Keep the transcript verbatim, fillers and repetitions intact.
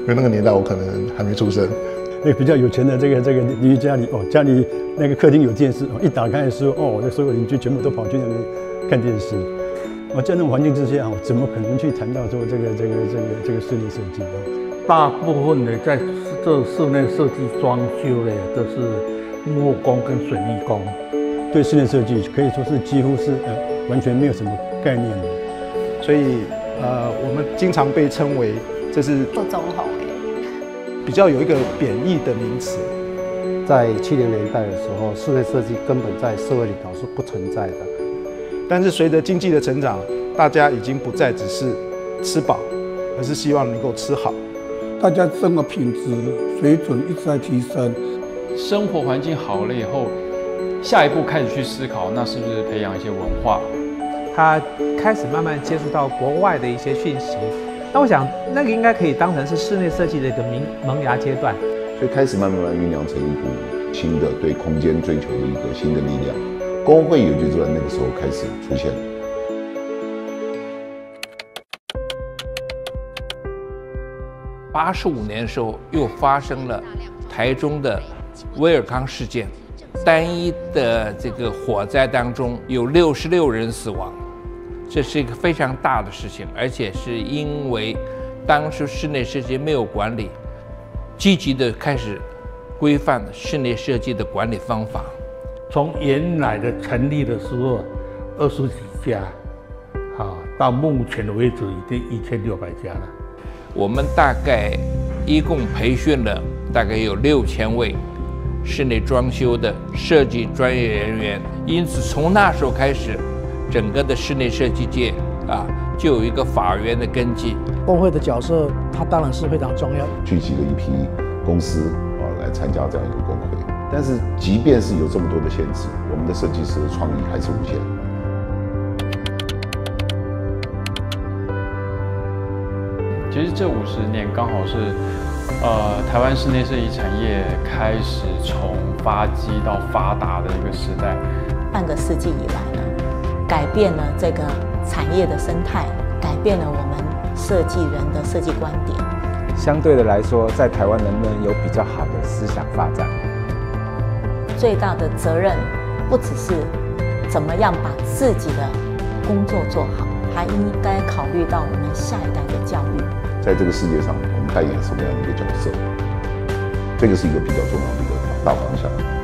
因为那个年代我可能还没出生。 那个比较有钱的这个这个邻居家里哦，家里那个客厅有电视，哦，一打开的时候，哦，那所有邻居全部都跑去那边看电视。哦，在那种环境之下，哦，怎么可能去谈到说这个这个这个这个室内设计？ 大部分的在这室内设计装修的都是木工跟水泥工， 对室内设计可以说是几乎是呃完全没有什么概念的。 所以呃，我们经常被称为这是做总统比较有一个贬义的名词。 在七零年代的时候，室内设计根本在社会里头是不存在的。 但是随着经济的成长，大家已经不再只是吃饱，而是希望能够吃好。 大家生活品质水准一直在提升， 生活环境好了以后，下一步开始去思考，那是不是培养一些文化？ 他开始慢慢接触到国外的一些讯息。那我想，那个应该可以当成是室内设计的一个萌萌芽阶段， 所以开始慢慢慢酝酿成一股新的对空间追求的一个新的力量。工会也就在那个时候开始出现了。 八十五年的时候，又发生了台中的威尔康事件，单一的这个火灾当中有六十六人死亡。这是一个非常大的事情，而且是因为当时室内设计没有管理，积极的开始规范室内设计的管理方法。 从原来的成立的时候二十几家，啊，到目前为止已经一千六百家了。 我们大概一共培训了大概有六千位室内装修的设计专业人员，因此从那时候开始，整个的室内设计界啊，就有一个法源的根基。 工会的角色，它当然是非常重要， 聚集了一批公司啊来参加这样一个工会。但是，即便是有这么多的限制，我们的设计师的创意还是无限。 其实这五十年刚好是，呃，台湾室内设计产业开始从发迹到发达的一个时代。 半个世纪以来呢，改变了这个产业的生态，改变了我们设计人的设计观点。 相对的来说，在台湾能不能有比较好的思想发展？ 最大的责任不只是怎么样把自己的工作做好，还应该考虑到我们下一代的教育。 在这个世界上，我们扮演什么样的一个角色？这个是一个比较重要的一个大方向。